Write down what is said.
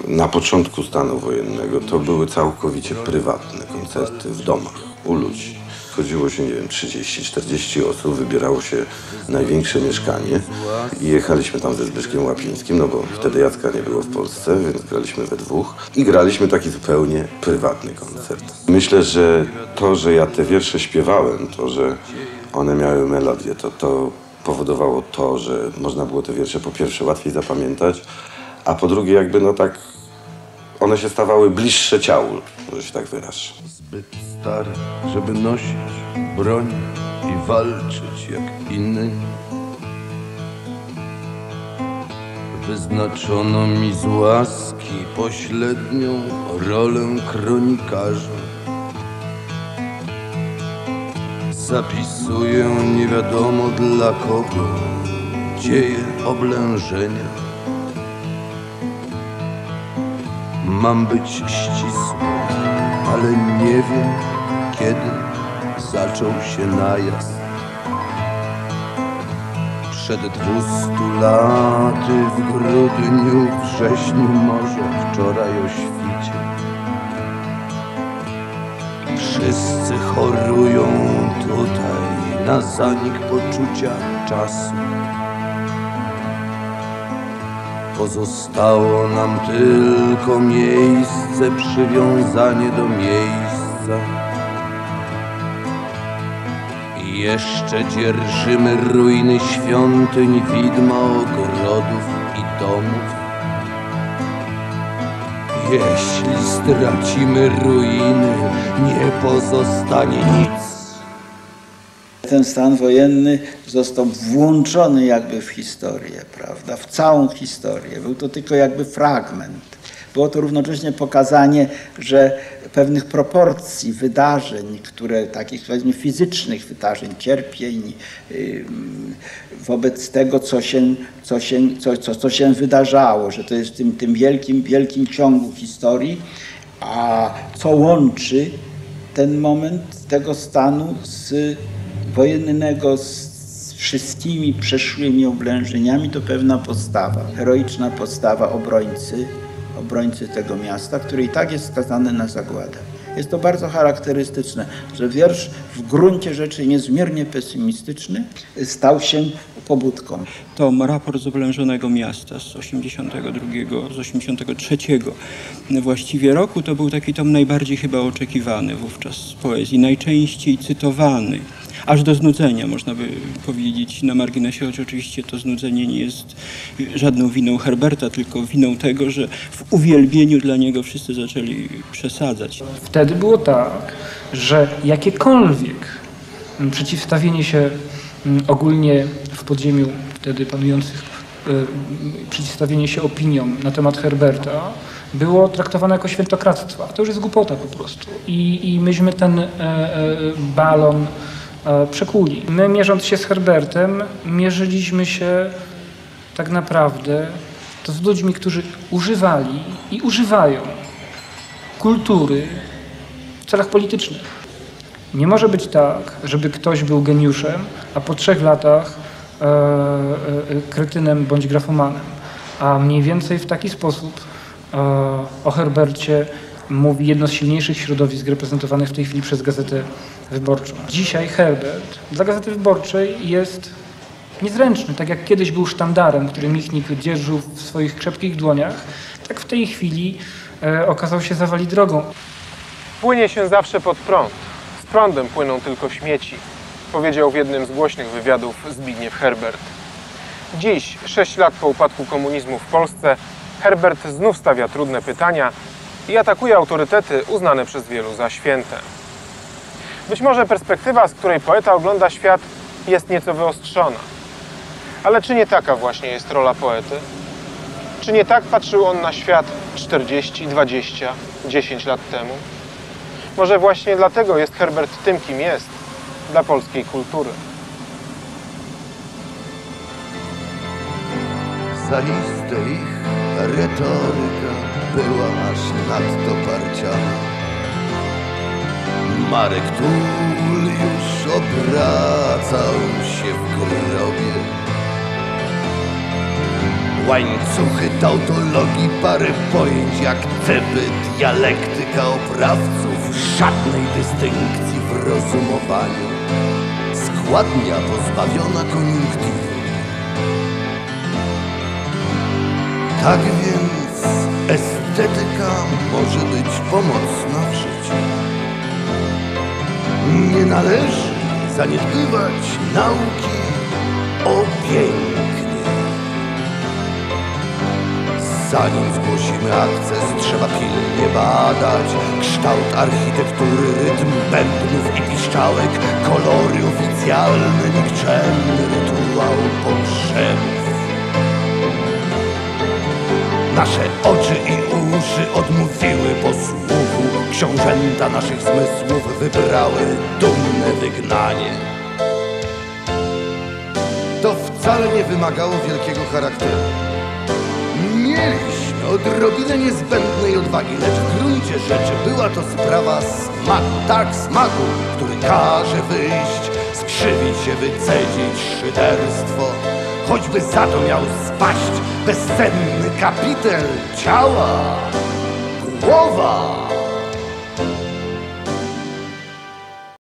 Na początku stanu wojennego to były całkowicie prywatne koncerty w domach, u ludzi. Chodziło się, nie wiem, 30-40 osób, wybierało się największe mieszkanie i jechaliśmy tam ze Zbyszkiem Łapińskim, no bo wtedy Jacka nie było w Polsce, więc graliśmy we dwóch i graliśmy taki zupełnie prywatny koncert. Myślę, że to, że ja te wiersze śpiewałem, to, że one miały melodię, to powodowało to, że można było te wiersze po pierwsze łatwiej zapamiętać, a po drugie jakby no tak one się stawały bliższe ciału, że się tak wyrażę. Zbyt stary, żeby nosić broń i walczyć jak inny. Wyznaczono mi z łaski pośrednią rolę kronikarza. Zapisuję nie wiadomo dla kogo dzieje oblężenia. Mam być ścisły, ale nie wiem, kiedy zaczął się najazd. Przed 200 laty w grudniu, wrześniu, może wczoraj o świcie. Wszyscy chorują tutaj na zanik poczucia czasu. Pozostało nam tylko miejsce, przywiązanie do miejsca. I jeszcze dzierżymy ruiny świątyń, widma ogrodów i domów. Jeśli stracimy ruiny, nie pozostanie nic. Ten stan wojenny został włączony jakby w historię, prawda, w całą historię. Był to tylko jakby fragment. Było to równocześnie pokazanie, że pewnych proporcji wydarzeń, które takich powiedzmy fizycznych wydarzeń, cierpień, wobec tego, co się wydarzało, że to jest w tym wielkim ciągu historii, a co łączy ten moment tego stanu wojennego z wszystkimi przeszłymi oblężeniami, to pewna postawa, heroiczna postawa obrońcy tego miasta, który i tak jest skazany na zagładę. Jest to bardzo charakterystyczne, że wiersz w gruncie rzeczy niezmiernie pesymistyczny stał się pobudką. Tom Raport z oblężonego miasta z 83 właściwie roku, to był taki tom najbardziej chyba oczekiwany wówczas z poezji, najczęściej cytowany. Aż do znudzenia, można by powiedzieć na marginesie, choć oczywiście to znudzenie nie jest żadną winą Herberta, tylko winą tego, że w uwielbieniu dla niego wszyscy zaczęli przesadzać. Wtedy było tak, że jakiekolwiek przeciwstawienie się ogólnie w podziemiu wtedy panujących, przeciwstawienie się opiniom na temat Herberta było traktowane jako świętokradztwo. To już jest głupota po prostu. I myśmy ten balon przekuli. My, mierząc się z Herbertem, mierzyliśmy się tak naprawdę to z ludźmi, którzy używali i używają kultury w celach politycznych. Nie może być tak, żeby ktoś był geniuszem, a po 3 latach kretynem bądź grafomanem. A mniej więcej w taki sposób o Herbercie mówi jedno z silniejszych środowisk reprezentowanych w tej chwili przez Gazetę Wyborczą. Dzisiaj Herbert dla Gazety Wyborczej jest niezręczny, tak jak kiedyś był sztandarem, który Michnik dzierżył w swoich krzepkich dłoniach, tak w tej chwili okazał się zawali drogą. Płynie się zawsze pod prąd. Z prądem płyną tylko śmieci, powiedział w jednym z głośnych wywiadów Zbigniew Herbert. Dziś, 6 lat po upadku komunizmu w Polsce, Herbert znów stawia trudne pytania i atakuje autorytety uznane przez wielu za święte. Być może perspektywa, z której poeta ogląda świat, jest nieco wyostrzona. Ale czy nie taka właśnie jest rola poety? Czy nie tak patrzył on na świat 40, 20, 10 lat temu? Może właśnie dlatego jest Herbert tym, kim jest dla polskiej kultury. Zaiste ich retoryka była aż nadto parciana. Marek Tull już obracał się w grobie. Łańcuchy tautologii, parę pojęć jak ceby, dialektyka oprawców, żadnej dystynkcji w rozumowaniu, składnia pozbawiona koniunktywy. Tak więc estetyka może być pomocna w życiu. Nie należy zaniedbywać nauki o pięknie. Zanim zgłosimy akces, trzeba pilnie badać kształt architektury, rytm bębnów i piszczałek, kolory oficjalne, nikczemny rytuał pogrzebów. Nasze oczy i uszy odmówiły posłuchu, książęta naszych zmysłów wybrały dumne wygnanie. To wcale nie wymagało wielkiego charakteru. Mieliśmy odrobinę niezbędnej odwagi, lecz w gruncie rzeczy była to sprawa smaku, tak smaku, który każe wyjść, skrzywić się, wycedzić szyderstwo, choćby za to miał spaść bezcenny kapitel ciała, głowa.